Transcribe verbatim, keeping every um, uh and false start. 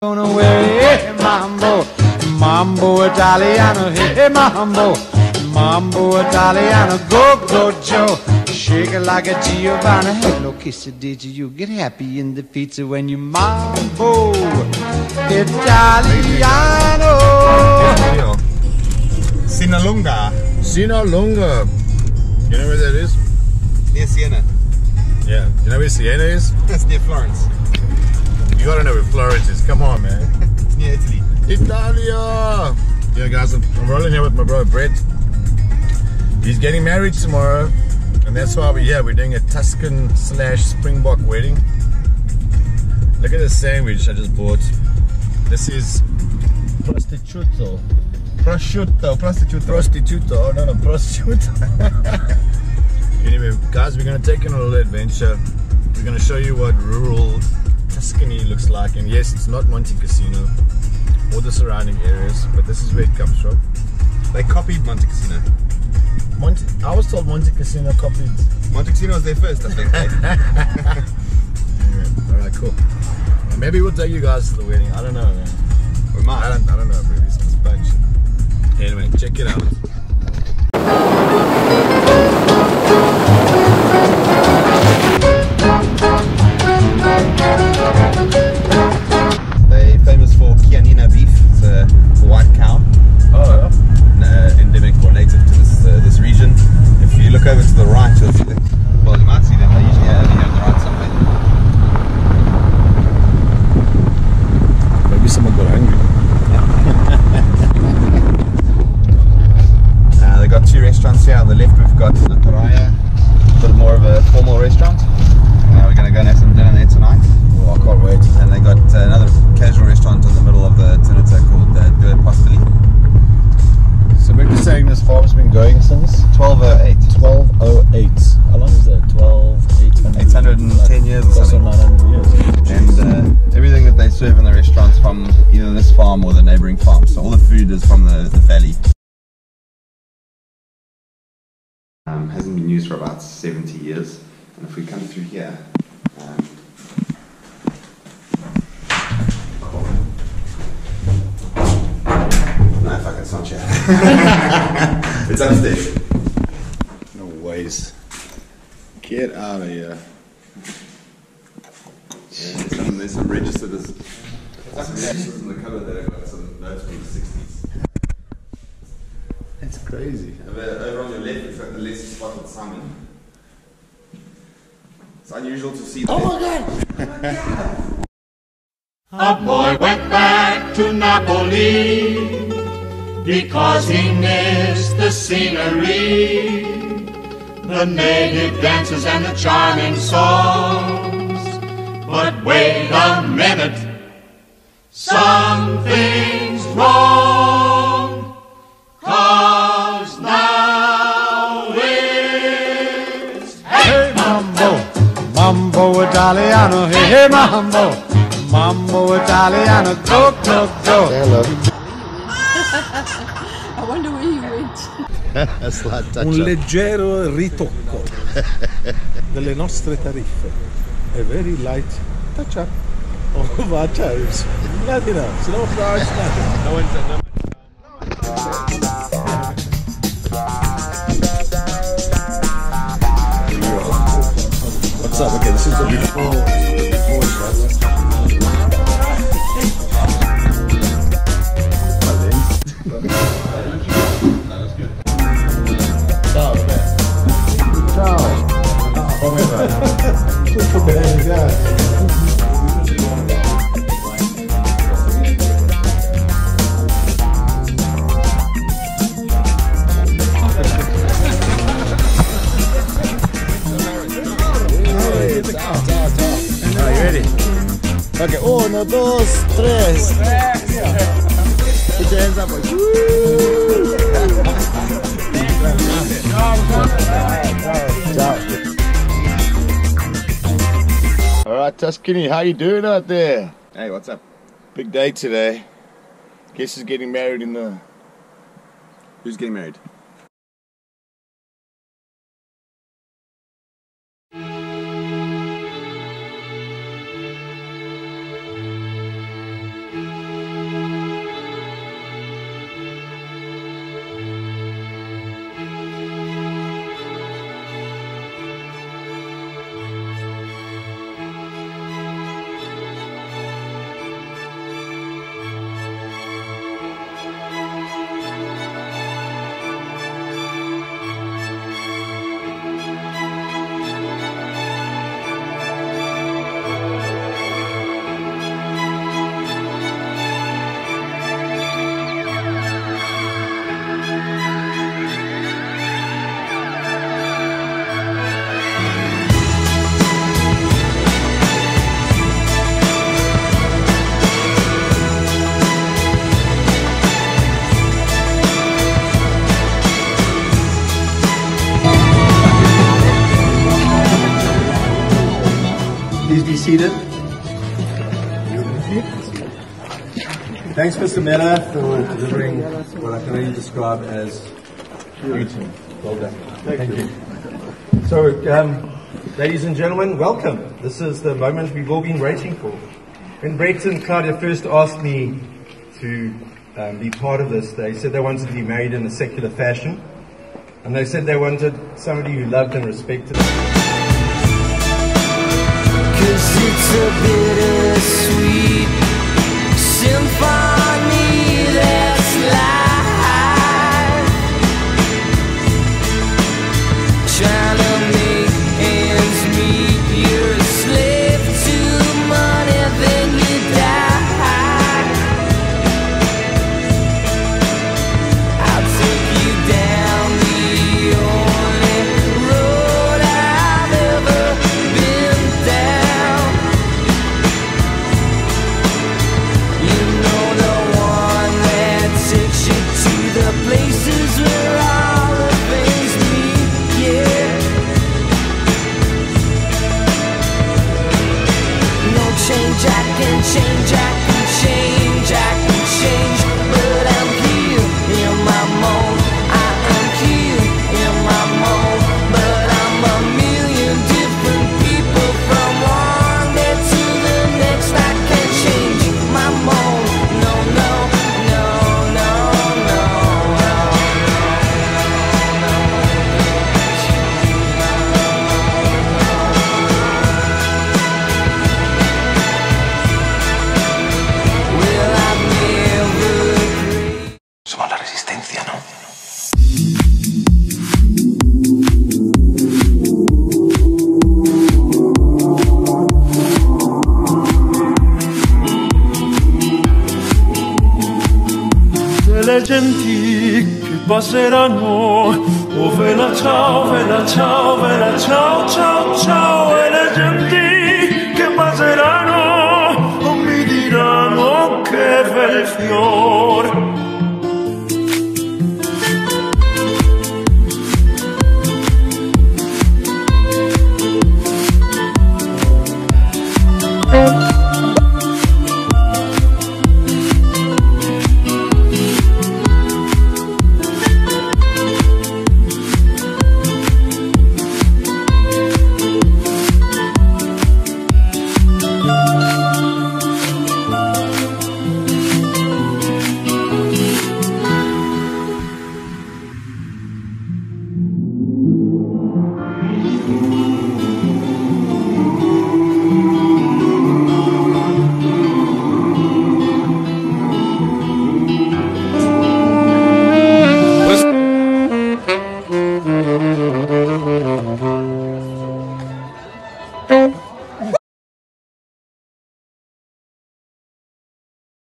Gonna wear hey, mambo, mambo Italiano, hey mambo, mambo Italiano, go go Joe, shake it like a Giovanna. Hello, kiss it, did you get happy in the pizza when you mambo Italiano? Sinalunga. Sinalunga. You know where that is? Near Sienna. Yeah. You know where Sienna is? It's near Florence. You gotta know where Florence is. Come on, man. It's near Italy. Italia! Yeah, guys, I'm, I'm rolling here with my bro Brett. He's getting married tomorrow, and that's why we're here. We're doing a Tuscan slash Springbok wedding. Look at this sandwich I just bought. This is prosciutto. Prosciutto, prosciutto. Prostituto, no, no, prosciutto. Anyway, guys, we're going to take you on a little adventure. We're going to show you what rural Tuscany looks like. And yes, it's not Monte Cassino or the surrounding areas, but this is where it comes from. They copied Monte Cassino. Monte, I was told Monte Cassino copied. Monte Cassino was there first, I think. Anyway, alright, cool. Maybe we'll take you guys to the wedding. I don't know, man. We might. I don't, I don't know, bro. It's this bunch. Anyway, check it out. They're famous for Chianina beef. It's a white cow. Oh, yeah. Uh, endemic or native to this uh, this region. If you look over to the right, you'll see them. Well, you might see them. They usually are on the right somewhere. Maybe someone got hungry. uh, they got two restaurants here. On the left, we've got Naturaia, a bit more of a formal restaurant. Uh, we're going to go and have some dinner there tonight. Oh, I can't wait. And they got uh, another casual restaurant in the middle of the Trinita called uh, Due Postoli. So we're saying this farm's been going since twelve oh eight. twelve oh eight. How long is that? twelve, eight hundred ten years or something. nine hundred years. And uh, everything that they serve in the restaurants from either this farm or the neighbouring farm. So all the food is from the, the valley. Um, hasn't been used for about seventy years. And if we come through here, um, no, fuck, it's not here. It's upstairs. No ways. Get out of here. Yeah, there's, some, there's some registered there's some registers in the cupboard that have got some notes from the sixties. That's crazy. Over, over on your left, we've got the less spotted salmon. It's unusual to see. Oh my god! Oh my god! A boy went back to Napoli because he missed the scenery, the native dances and the charming songs. But wait a minute, something's wrong, 'cause now it's hey Mambo, mambo Italiano, hey, hey mambo, mambo Italiano, go, go, go. Hello. I wonder where you went. A slight touch Un up. leggero ritocco delle nostre tariffe. A very light touch up of our tariffs. Nothing else. No price, nothing. No one's no. What's up? Okay, this is the before, before shot. Ciao, ciao. Come va? Tutto bene, grazie. Are you ready? Okay, uno, dos, tres. Put your hands up. Woo! Alright, Tuscany, how you doing out there? Hey, what's up? Big day today. Guess he's getting married in the... Who's getting married? seated. Thanks, Mister Miller, for delivering what I can only describe as beauty. Well done. Thank, Thank you. you. So, um, ladies and gentlemen, welcome. This is the moment we've all been waiting for. When Brett and Claudia first asked me to um, be part of this, they said they wanted to be married in a secular fashion. And they said they wanted somebody who loved and respected. Cause it's a bittersweet symphony that's life, trying to make ends meet. You're a slave to money, then you die. I'll take you down the only road I've ever been down. You know, the one that takes you to the places where all the things meet, yeah. No change, I can change, I can change, I can change, but I'm here in my mold. I am here in my mold, but I'm a million different people from one day to the next. I can't change my mold. No, no, no, no, no, no, Well, I've never prayed. Somos la resistencia, ¿no? Le genti che passeranno, oh vela ciao, vela ciao, vela ciao, ciao, ciao. E le genti che passeranno, oh mi diranno che bel fiore.